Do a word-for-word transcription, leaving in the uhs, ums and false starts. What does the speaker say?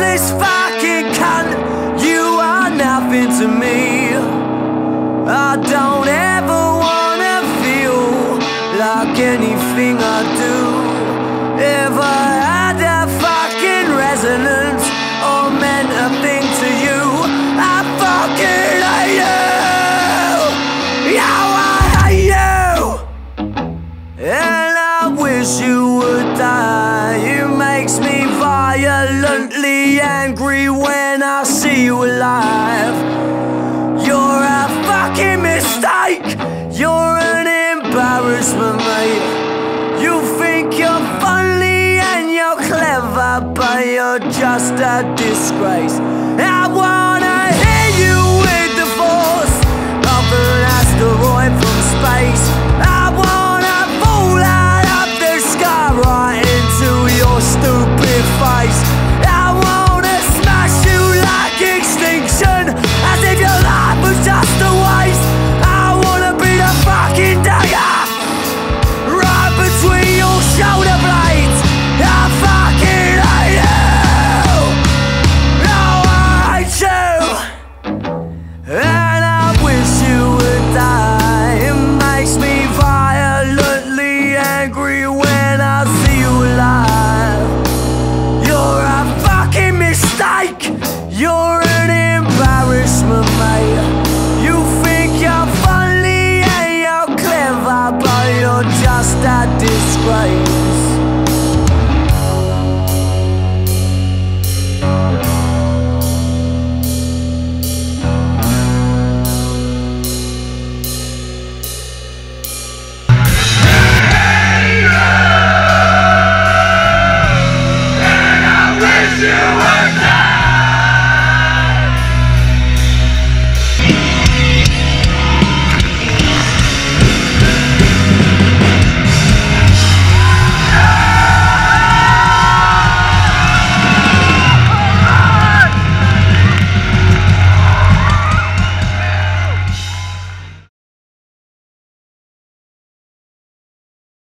useless fucking cunt. You are nothing to me. I don't ever wanna feel like anything I do ever had a fucking resonance or meant a thing to you. I fucking hate you. Yeah, I hate you. And I wish you would die. It makes me violently angry when I see you alive. You're a fucking mistake. You're an embarrassment, mate. You think you're funny and you're clever, but you're just a disgrace. I wanna hear you with the force of an asteroid from space. I wanna fall out of the sky right into your stupid face. I wanna smash you like extinction, as if your life was just a waste. I wanna be the fucking dagger right between your shoulder blades. I fucking hate you. No, I hate you. And I wish you would die. It makes me violently angry when I see you alive. You're a fucking mistake. You're an embarrassment, mate. You think you're funny and you're clever, but you're just a disgrace.